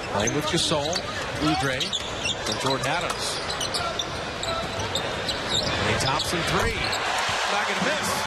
Playing with Gasol, Udre, and Jordan Adams. Thompson three. Not going to miss.